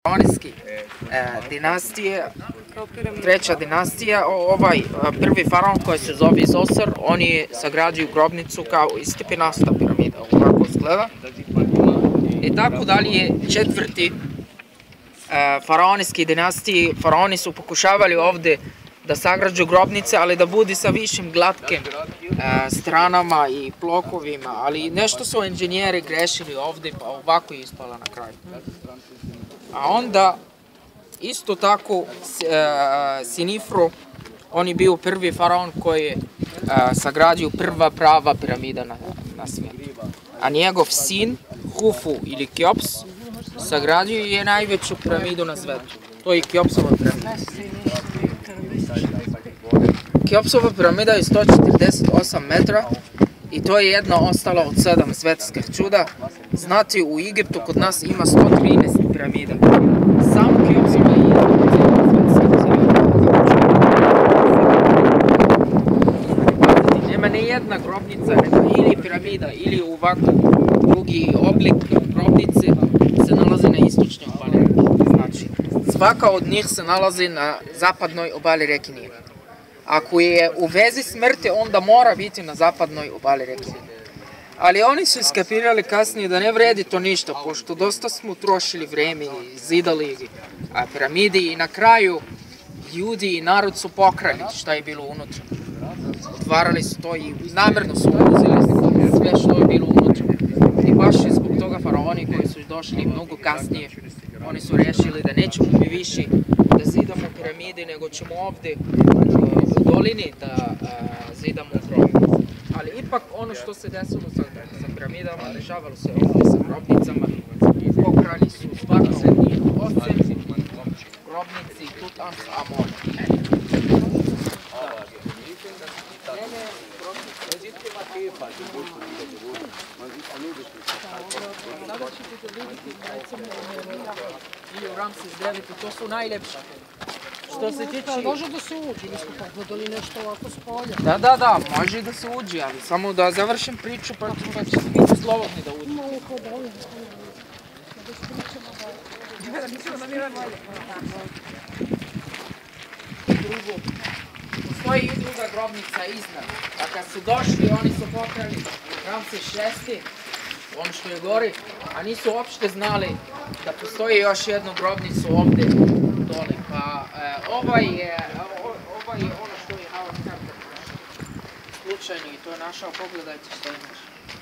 faraonijski dinastije, treća dinastija. Ovaj prvi faraon koji se zove Zosar, on je sagradio grobnicu kao istepinasta piramida, ovako izgleda. I tako dalje, četvrti faraonijski dinastiji, faraoni su pokušavali ovdje da sagrađu grobnice, ali da bude sa višim glatkim stranama i blokovima, ali nešto su inženjeri grešili ovdje, pa ovako je ispala na kraju. A onda, isto tako, Sinifru, on je bio prvi faraon koji je sagradio prva prava piramida na svijetu. A njegov sin, Hufu ili Keops, sagradio je najveću piramidu na svijetu. To je Keopsova piramida. Keopsova piramida je 148 metra i to je jedna ostala od 7 svjetskih čuda. Znate, u Egiptu kod nas ima 113 piramida. Samo Keopsova je jedna od 7 svjetskih čuda. Nema ni jedna grobnica, ili piramida, ili ovako drugi oblik grobnice se nalazi na istočnoj obali reke. Znači, svaka od njih se nalazi na zapadnoj obali reke Nil. Ako je u vezi smrti, onda mora biti na zapadnoj obali reke Nil. Ali oni su iskapirali kasnije da ne vredi to ništa, pošto dosta smo trošili vreme i zidali piramide i na kraju ljudi i narod su pokrali šta je bilo unutra. Otvarali su to i namjerno su uzeli sve što je bilo unutra. I baš je zbog toga faraoni koji su došli mnogo kasnije, oni su rešili da nećemo mi više da zidamo piramide, nego ćemo ovdje u dolini da zidamo grobnice. Ali ipak ono što se desilo sa piramidama, dešavalo se ovdje sa grobnicama, pokrali su svaku od njih, osim grobnici Tutanhamona. Ili u Ramses IX, to su najljepša. Što se tiče... Može da se uđe, mi smo pa gledali nešto ovako s polja. Da, može da se uđe, ali samo da završim priču pa će biti slobodni da uđe. Malo ko da uđe. Da se pričamo da Drugo, postoji i druga grobnica iznad. A kad su došli, oni su pokrali Ramses VI, ono što je gori, a nisu uopšte znali da postoji još jednu grobnicu ovdje dole. Pa ovaj je ono što je Howard Carter slučajno i to je našao, pogledajte što imaš.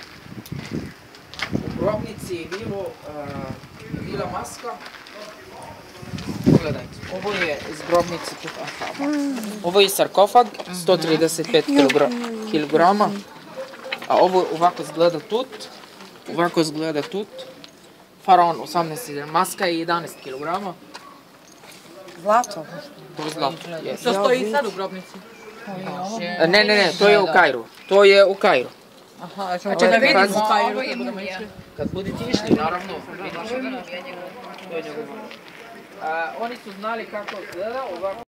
U grobnici je bila maska. Pogledajte, ovo je iz grobnice Tutanhamona. Ovo je sarkofag, 135 kg, a ovo ovako izgleda tut. Faraon 18, maska je 11 kg. Zlato? To je zlato, jes. To stoji i sad u grobnici? Ne, to je u Kairu. Aha, a ćemo da vidimo u Kairu. Kad budete išli, naravno, vidite. To je njegovo. Oni su znali kako izgleda ovako.